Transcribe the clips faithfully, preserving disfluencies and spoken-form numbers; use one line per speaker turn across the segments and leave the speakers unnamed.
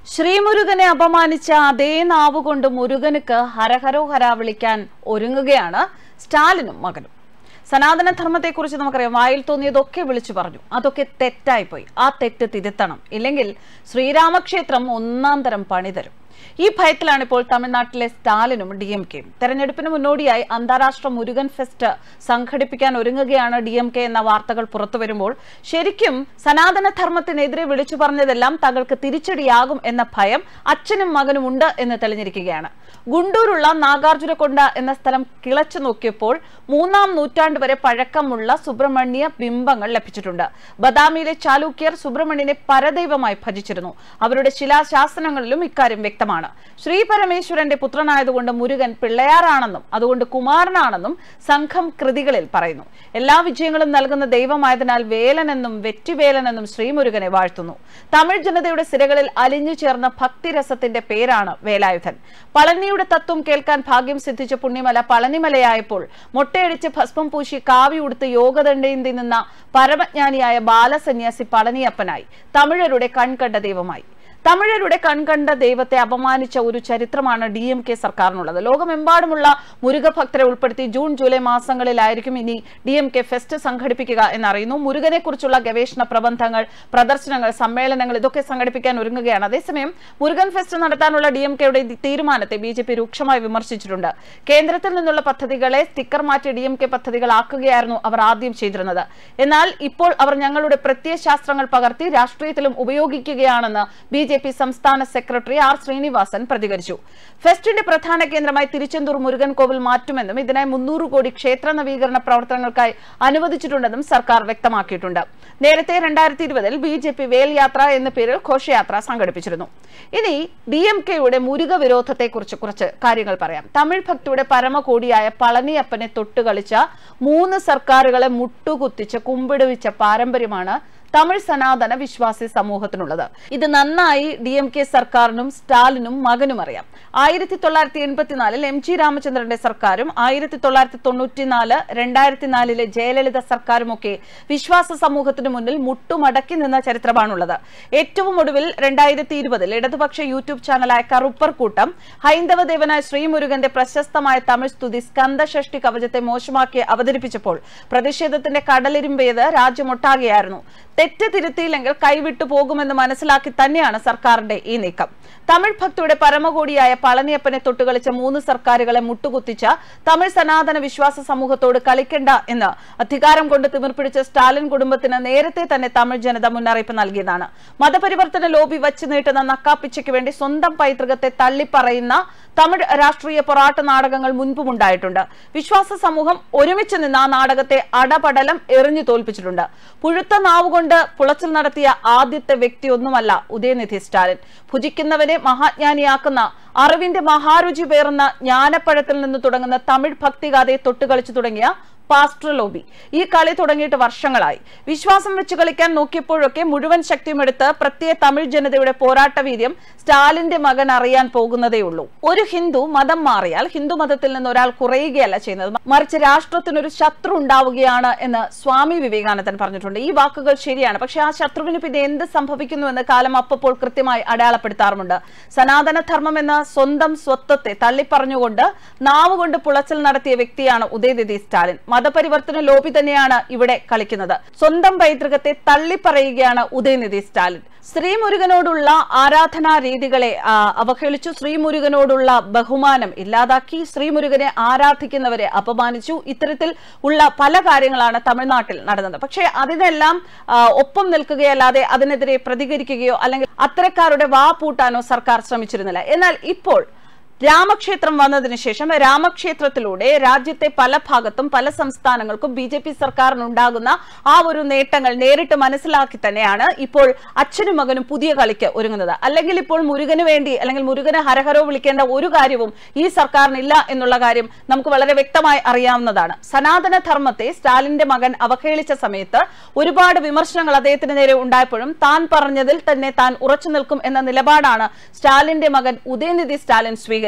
ശ്രീമുരുകനെ അപമാനിച്ച അതേ നാവുകൊണ്ട് മുരുകനുക്ക് ഹരഹരോ ഹര വിളിക്കാൻ ഒരുങ്ങുകയാണ് സ്റ്റാലിനും മകനും. സനാതനധർമ്മത്തെക്കുറിച്ച് നമുക്കറിയാം, വായിൽ തോന്നിയതൊക്കെ വിളിച്ചു പറഞ്ഞു. അതൊക്കെ തെറ്റായിപ്പോയി. ആ തെറ്റ് തിരുത്തണം, ഇല്ലെങ്കിൽ ശ്രീരാമക്ഷേത്രം ഒന്നാം തരം പണി തരും. ഈ ഭയത്തിലാണ് ഇപ്പോൾ തമിഴ്നാട്ടിലെ സ്റ്റാലിനും ഡി എം കെയും. തെരഞ്ഞെടുപ്പിന് മുന്നോടിയായി അന്താരാഷ്ട്ര മുരുകൻ ഫെസ്റ്റ് സംഘടിപ്പിക്കാൻ ഒരുങ്ങുകയാണ് ഡി എം കെ എന്ന വാർത്തകൾ പുറത്തുവരുമ്പോൾ ശരിക്കും സനാതനധർമ്മത്തിനെതിരെ വിളിച്ചു പറഞ്ഞതെല്ലാം തങ്ങൾക്ക് തിരിച്ചടിയാകും എന്ന ഭയം അച്ഛനും മകനും ഉണ്ട് എന്ന് തെളിഞ്ഞിരിക്കുകയാണ്. ഗുണ്ടൂരുള്ള നാഗാർജുനക്കൊണ്ട എന്ന സ്ഥലം കിളച്ചു നോക്കിയപ്പോൾ മൂന്നാം നൂറ്റാണ്ട് വരെ പഴക്കമുള്ള സുബ്രഹ്മണ്യ ബിംബങ്ങൾ ലഭിച്ചിട്ടുണ്ട്. ബദാമിയിലെ ചാലൂക്യർ സുബ്രഹ്മണ്യനെ പരദൈവമായി ഭജിച്ചിരുന്നു. അവരുടെ ശിലാശാസനങ്ങളിലും ഇക്കാര്യം വ്യക്തമാണ്. ശ്രീ പരമേശ്വരന്റെ പുത്രനായതുകൊണ്ട് മുരുകൻ പിള്ളയാറാണെന്നും അതുകൊണ്ട് കുമാരനാണെന്നും സംഘം കൃതികളിൽ പറയുന്നു. എല്ലാ വിജയങ്ങളും നൽകുന്ന ദൈവമായതിനാൽ വേലനെന്നും വെറ്റിവേലനെന്നും ശ്രീമുരുകനെ വാഴ്ത്തുന്നു. തമിഴ് ജനതയുടെ സിരകളിൽ അലിഞ്ഞു ചേർന്ന ഭക്തിരസത്തിന്റെ പേരാണ് വേലായുധൻ. പളനിയുടെ തത്വം കേൾക്കാൻ ഭാഗ്യം സിദ്ധിച്ച പുണ്യമല പളനിമലയായപ്പോൾ മൊട്ടയടിച്ച് ഭസ്മം പൂശി കാവി ഉടുത്ത് യോഗദണ്ഡേന്തി നിന്ന പരമജ്ഞാനിയായ ബാലസന്യാസി പളനിയപ്പനായി. തമിഴരുടെ കൺകണ്ട ദൈവമായി. തമിഴരുടെ കൺകണ്ട ദൈവത്തെ അപമാനിച്ച ഒരു ചരിത്രമാണ് ഡി എം കെ സർക്കാരിനുള്ളത്. ലോകമെമ്പാടുമുള്ള മുരുക ഭക്തരെ ഉൾപ്പെടുത്തി ജൂൺ ജൂലൈ മാസങ്ങളിലായിരിക്കും ഇനി ഡി എം കെ ഫെസ്റ്റ് സംഘടിപ്പിക്കുക എന്നറിയുന്നു. മുരുകനെ കുറിച്ചുള്ള ഗവേഷണ പ്രബന്ധങ്ങൾ, പ്രദർശനങ്ങൾ, സമ്മേളനങ്ങൾ ഇതൊക്കെ സംഘടിപ്പിക്കാൻ ഒരുങ്ങുകയാണ്. അതേസമയം മുരുകൻ ഫെസ്റ്റ് നടത്താനുള്ള ഡി എം കെയുടെ തീരുമാനത്തെ ബി ജെ പി രൂക്ഷമായി വിമർശിച്ചിട്ടുണ്ട്. കേന്ദ്രത്തിൽ നിന്നുള്ള പദ്ധതികളെ സ്റ്റിക്കർ മാറ്റി ഡി എം കെ പദ്ധതികളാക്കുകയായിരുന്നു അവർ ആദ്യം ചെയ്തിരുന്നത്. എന്നാൽ ഇപ്പോൾ അവർ ഞങ്ങളുടെ പ്രത്യയശാസ്ത്രങ്ങൾ പകർത്തി രാഷ്ട്രീയത്തിലും ഉപയോഗിക്കുകയാണെന്ന് ബി ജെ പി സംസ്ഥാന സെക്രട്ടറി ആർ ശ്രീനിവാസൻ പ്രതികരിച്ചു. ഫെസ്റ്റിന്റെ പ്രധാന കേന്ദ്രമായി തിരുച്ചെന്തൂർ മുരുകൻ കോവിൽ മാറ്റുമെന്നും ഇതിനായി മുന്നൂറ് കോടി ക്ഷേത്ര നവീകരണ പ്രവർത്തനങ്ങൾക്കായി അനുവദിച്ചിട്ടുണ്ടെന്നും സർക്കാർ വ്യക്തമാക്കിയിട്ടുണ്ട്. നേരത്തെ രണ്ടായിരത്തി ഇരുപതിൽ ബി ജെ പി വേൽ യാത്ര എന്ന പേരിൽ ഘോഷയാത്ര സംഘടിപ്പിച്ചിരുന്നു. ഇനി ഡി എം കെയുടെ മുരുക വിരോധത്തെക്കുറിച്ച് കുറച്ച് കാര്യങ്ങൾ പറയാം. തമിഴ് ഭക്തിയുടെ പരമകോടിയായ പളനിയപ്പനെ തൊട്ടുകളിച്ച മൂന്ന് സർക്കാരുകളെ മുട്ടുകുത്തിച്ച് കുമ്പിടുവിച്ച പാരമ്പര്യമാണ് തമിഴ് സനാതന വിശ്വാസി സമൂഹത്തിനുള്ളത്. ഇത് നന്നായി ഡി എം കെ സർക്കാരിനും സ്റ്റാലിനും മകനും അറിയാം. ആയിരത്തി തൊള്ളായിരത്തി എൺപത്തിനാലിൽ എം ജി രാമചന്ദ്രന്റെ സർക്കാരും ആയിരത്തി തൊള്ളായിരത്തി തൊണ്ണൂറ്റിനാല് രണ്ടായിരത്തി നാലിലെ ജയലളിത സർക്കാരുമൊക്കെ വിശ്വാസ സമൂഹത്തിന് മുന്നിൽ മുട്ടുമടക്കി നിന്ന ചരിത്രമാണുള്ളത്. ഏറ്റവും ഒടുവിൽ രണ്ടായിരത്തി ഇരുപതിൽ ഇടതുപക്ഷ യൂട്യൂബ് ചാനലായ കറുപ്പർ കൂട്ടം ഹൈന്ദവ ദേവനായ ശ്രീമുരുകന്റെ പ്രശസ്തമായ തമിഴ് സ്തുതി സ്കന്ദഷഷ്ടി കവചത്തെ മോശമാക്കി അവതരിപ്പിച്ചപ്പോൾ പ്രതിഷേധത്തിന്റെ കടലിരുമ്പിയത് രാജ്യമൊട്ടാകെയായിരുന്നു. തെറ്റ് തിരുത്തിയില്ലെങ്കിൽ കൈവിട്ടു പോകുമെന്ന് മനസ്സിലാക്കി തന്നെയാണ് സർക്കാരിന്റെ ഈ നീക്കം. തമിഴ് ഭക്തിയുടെ പരമകോടിയായ പളനിയപ്പനെ തൊട്ടുകളിച്ച മൂന്ന് സർക്കാരുകളെ മുട്ടുകുത്തിച്ച തമിഴ് സനാതന വിശ്വാസ സമൂഹത്തോട് കളിക്കണ്ട എന്ന് അധികാരം കൊണ്ട് തിമിർപ്പിടിച്ച സ്റ്റാലിൻ കുടുംബത്തിന് നേരത്തെ തന്നെ തമിഴ് ജനത മുന്നറിയിപ്പ് നൽകിയതാണ്. മതപരിവർത്തന ലോബി വച്ചു നീട്ടുന്ന നക്കാപ്പിച്ചയ്ക്ക് വേണ്ടി സ്വന്തം പൈതൃകത്തെ തള്ളിപ്പറയുന്ന തമിഴ് രാഷ്ട്രീയ പൊറാട്ട നാടകങ്ങൾ മുൻപും ഉണ്ടായിട്ടുണ്ട്. വിശ്വാസ സമൂഹം ഒരുമിച്ച് നിന്ന് ആ നാടകത്തെ അടപടലം എറിഞ്ഞു തോൽപ്പിച്ചിട്ടുണ്ട്. പുഴുത്ത നാവുകൊണ്ട് പുളച്ചിൽ നടത്തിയ ആദ്യത്തെ വ്യക്തിയൊന്നുമല്ല ഉദയനിധി സ്റ്റാലിൻ. ഭുജിക്കുന്നവനെ മഹാജ്ഞാനിയാക്കുന്ന അറിവിന്റെ മഹാരുചി പേറുന്ന ജ്ഞാനപ്പഴത്തിൽ നിന്ന് തുടങ്ങുന്ന തമിഴ് ഭക്തിഗാഥയെ തൊട്ടുകളിച്ചു തുടങ്ങിയ പാസ്റ്റർ ലോബി ഈ കളി തുടങ്ങിയിട്ട് വർഷങ്ങളായി. വിശ്വാസം വെച്ച് കളിക്കാൻ നോക്കിയപ്പോഴൊക്കെ മുഴുവൻ ശക്തിയുമെടുത്ത് പ്രത്യേക തമിഴ് ജനതയുടെ പോരാട്ട വീര്യം സ്റ്റാലിന്റെ മകൻ അറിയാൻ പോകുന്നതേയുള്ളൂ. ഒരു ഹിന്ദു മതം മാറിയാൽ ഹിന്ദു മതത്തിൽ നിന്ന് ഒരാൾ കുറയുകയല്ല ചെയ്യുന്നത്, മറിച്ച് രാഷ്ട്രത്തിനൊരു ശത്രു ഉണ്ടാവുകയാണ് എന്ന് സ്വാമി വിവേകാനന്ദൻ പറഞ്ഞിട്ടുണ്ട്. ഈ വാക്കുകൾ ശരിയാണ്. പക്ഷെ ആ ശത്രുവിന് പിന്നെ എന്ത് സംഭവിക്കുന്നുവെന്ന് കാലം അപ്പോൾ കൃത്യമായി അടയാളപ്പെടുത്താറുമുണ്ട്. സനാതനധർമ്മം എന്ന സ്വന്തം സ്വത്വത്തെ തള്ളിപ്പറഞ്ഞുകൊണ്ട് നാവുകൊണ്ട് പുളച്ചൽ നടത്തിയ വ്യക്തിയാണ് ഉദയനിധി സ്റ്റാലിൻ. മതപരിവർത്തന ലോബി തന്നെയാണ് ഇവിടെ കളിക്കുന്നത്. സ്വന്തം പൈതൃകത്തെ തള്ളിപ്പറയുകയാണ് ഉദയനിധി സ്റ്റാലിൻ. ശ്രീമുരുകനോടുള്ള ആരാധനാ രീതികളെ അവഹേളിച്ചു. ശ്രീമുരുകനോടുള്ള ബഹുമാനം ഇല്ലാതാക്കി. ശ്രീമുരുകനെ ആരാധിക്കുന്നവരെ അപമാനിച്ചു. ഇത്തരത്തിൽ ഉള്ള പല കാര്യങ്ങളാണ് തമിഴ്നാട്ടിൽ നടന്നത്. പക്ഷേ അതിനെല്ലാം ഒപ്പം നിൽക്കുകയല്ലാതെ അതിനെതിരെ പ്രതികരിക്കുകയോ അല്ലെങ്കിൽ അത്തരക്കാരുടെ വാ പൂട്ടാനോ സർക്കാർ ശ്രമിച്ചിരുന്നില്ല. എന്നാൽ ഇപ്പോൾ രാമക്ഷേത്രം വന്നതിന് ശേഷം രാമക്ഷേത്രത്തിലൂടെ രാജ്യത്തെ പല ഭാഗത്തും പല സംസ്ഥാനങ്ങൾക്കും ബി ജെ പി സർക്കാരിനുണ്ടാകുന്ന ആ ഒരു നേട്ടങ്ങൾ നേരിട്ട് മനസ്സിലാക്കി തന്നെയാണ് ഇപ്പോൾ അച്ഛനും മകനും പുതിയ കളിക്ക് ഒരുങ്ങുന്നത്. അല്ലെങ്കിൽ ഇപ്പോൾ മുരുകന് വേണ്ടി അല്ലെങ്കിൽ മുരുകന് ഹരഹരോ വിളിക്കേണ്ട ഒരു കാര്യവും ഈ സർക്കാരിനില്ല എന്നുള്ള കാര്യം നമുക്ക് വളരെ വ്യക്തമായി അറിയാവുന്നതാണ്. സനാതന ധർമ്മത്തെ സ്റ്റാലിന്റെ മകൻ അവഹേളിച്ച സമയത്ത് ഒരുപാട് വിമർശനങ്ങൾ അദ്ദേഹത്തിന് നേരെ ഉണ്ടായപ്പോഴും താൻ പറഞ്ഞതിൽ തന്നെ താൻ ഉറച്ചു നിൽക്കും എന്ന നിലപാടാണ് സ്റ്റാലിന്റെ മകൻ ഉദയനിധി സ്റ്റാലിൻ സ്വീകരിച്ചത്.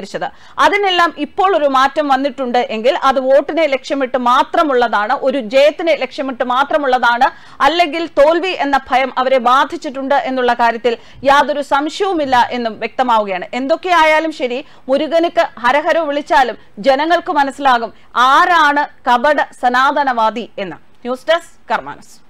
പ്രതികരിച്ചത്. അതിനെല്ലാം ഇപ്പോൾ ഒരു മാറ്റം വന്നിട്ടുണ്ട് എങ്കിൽ അത് വോട്ടിനെ ലക്ഷ്യമിട്ട് മാത്രമുള്ളതാണ്, ഒരു ജയത്തിനെ ലക്ഷ്യമിട്ട് മാത്രമുള്ളതാണ്, അല്ലെങ്കിൽ തോൽവി എന്ന ഭയം അവരെ ബാധിച്ചിട്ടുണ്ട് എന്നുള്ള കാര്യത്തിൽ യാതൊരു സംശയവുമില്ല എന്നും വ്യക്തമാവുകയാണ്. എന്തൊക്കെയായാലും ശരി, മുരുകനുക്ക് ഹരഹരോ വിളിച്ചാലും ജനങ്ങൾക്ക് മനസ്സിലാകും ആരാണ് കപട സനാതനവാദി എന്ന്. News desk കർമാനസ്.